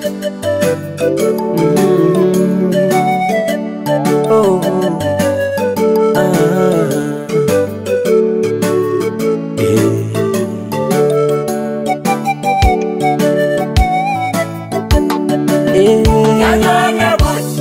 Oh, Kianyone Buch,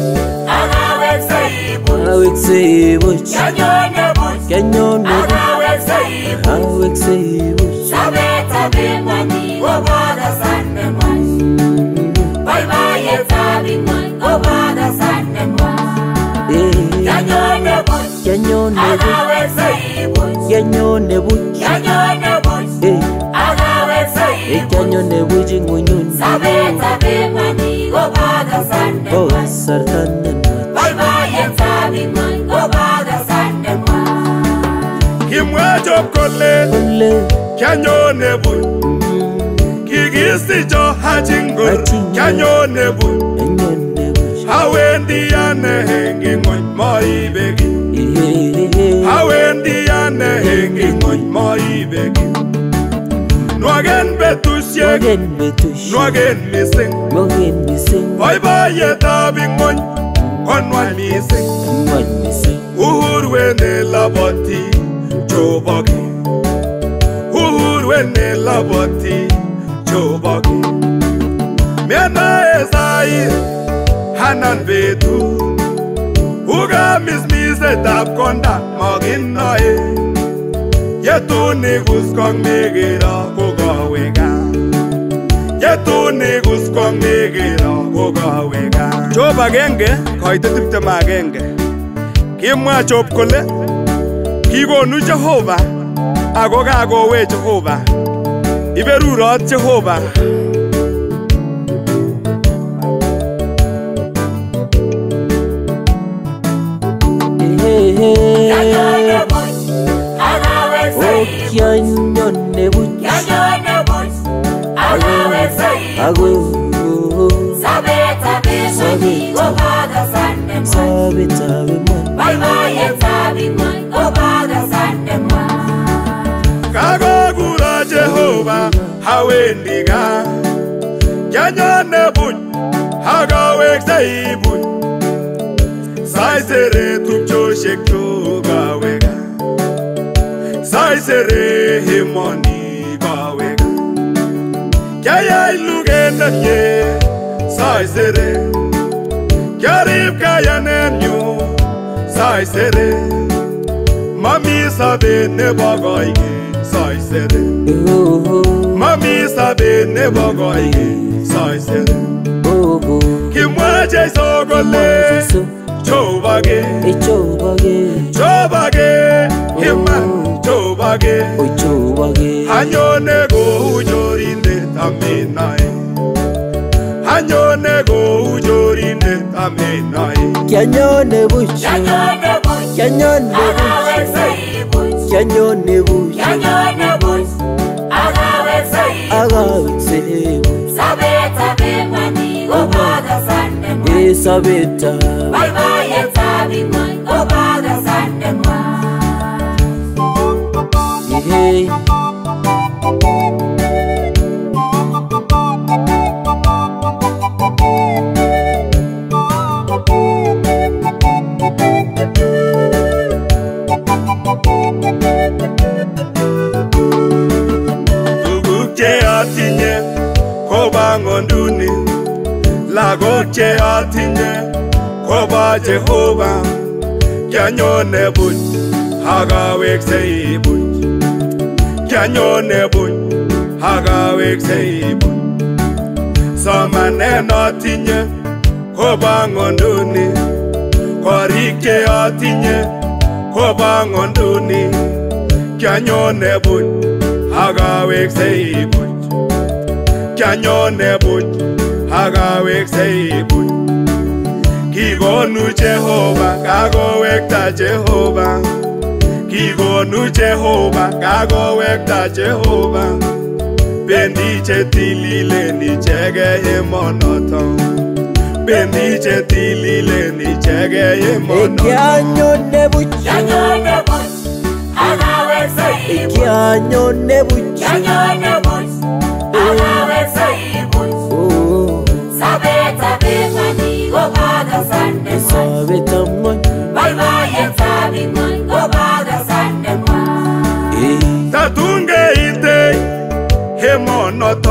awek say Buch. Kianyone Buch, Kianyone awek say Buch. Sabeta bimani, obada sande mwan. Bye bye, tabi mwan, obada sande mwan. Kianyone Buch, Kianyone awek say Buch. Kianyone Buch. Kianyone Buch, awek say Buch. Kianyone Buch ngunyun. Sabeta bimani, obada sande Oh, mwan. sartan Bye bye, tabi mwan, obada sande mwan. Kimwachop kole ole. Kianyone Buch. Kikisicho hachingol Kianyone Buch. Kianyone Buch. Hawendi ane hengi ng'ony moibeki. Hawendi ane hengi ng'ony moibeki. Nwagen betusiek, Nwagen betusiek. nwagen mising. Nwagen mising. Boiboiyetab ing'ony konwal mising. Nwagen mising. Uhuru ne laboti chobaki. Uhuru ne laboti chobaki. Miana esai hanan betu. Uga mismisetab konda maginoe. Yetuni guskong megera kogawega. Yetuni guskong megera kogawega. Job agenge koite 21. Kimwa Job kole kigonu Jehova ako kakowe Jehova. Iberurot Jehova. Kianyone Buch, awek say Buch. Kianyone Buch. Kianyone Buch, awek say Buch. Ago. Sabeta bimani, obada sande mwan. Sabeta bimani. Bye bye, tabi mwan, obada sande mwan. Kagokuro Jehova hawendi gaa. Kianyone Buch akaweksei Buch. Saisere tupchoshek chokaweka. Saisere himoni kaweka. Kiayai lugendet ye saisere. Kiarib kayanenyu saisere. Mami sabet nebo koike saisere. Mami sabet nebo koike saisere. Kimwa Jeiso kole chobage, chobage, hima chobage. Anyone go ujorindet amenae. Anyone go ujorindet amenae. Kianyone Buch. Kianyone Buch, Kianyone awek Buch. say Buch. Kianyone Buch. Kianyone Buch, awek say Buch. Agawek say Buch. Sabeta bimani, obada sande mwan. Sabeta. Bye bye, tabi mwan, obada sande mwan. Hey. Tuguk che atinye koba ng'onduni. Lagok che atinye koba Jehova. Kianyone Buch akaweksei Buch. Kianyone Buch akaweksei Buch. Somanet atinye koba ng'onduni. Korik che atinye koba ng'onduni. Kianyone Buch akaweksei Buch. Kianyone Buch akaweksei Buch. Kigonu Jehova kakowekta Jehova. Kigonu Jehova kakowekta Jehova. Bendi chetililen ichegei emonoto. Bendi chetililen ichegei emonoto. Kianyone Buch. Kianyone Buch, awek say Buch. Kianyone Buch. Kianyone Buch, awek say Buch.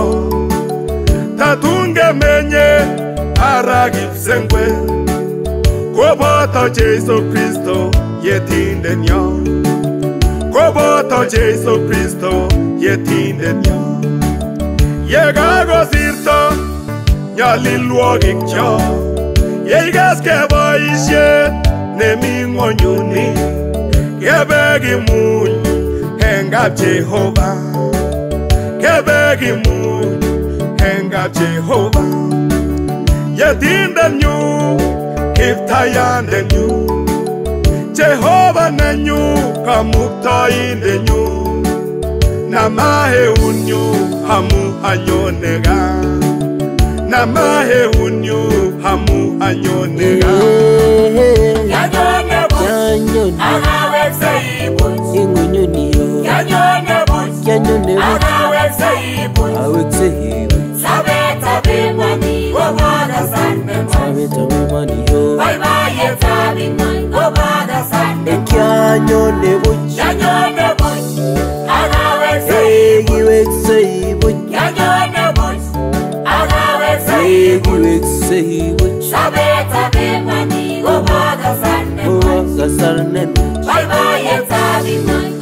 nyo tatunge menye aragip sengwe koboto Jesu Kristo yetinde nyo koboto Jesu Kristo yetinde nyo yegago sirto nyalilwogik cho yegas keboishe nemi ngonyuni kebegi muny engab Jehova kebegi muny engab Jehova yetinde nyu kiftayande nyu Jehova nenyu kamuktainde nyu namahe unyu hamu anyonega namahe unyu hamu anyonega Kianyone buch agawe seibuch Ingunyuniyo Kianyone buch Kianyone buch agawe seibuch Awek seibuch Sabeta bimani gobaga sandema Sabeta bimani Bye bye yeta bimani gobaga sandema Kianyone buch Kianyone buch agawe Egi seibuch wek seibuch Kianyone buch agawe Egi seibuch wek seibuch Sabeta bimani gobaga sandema Owa kasarnen Bye bye yeta bimani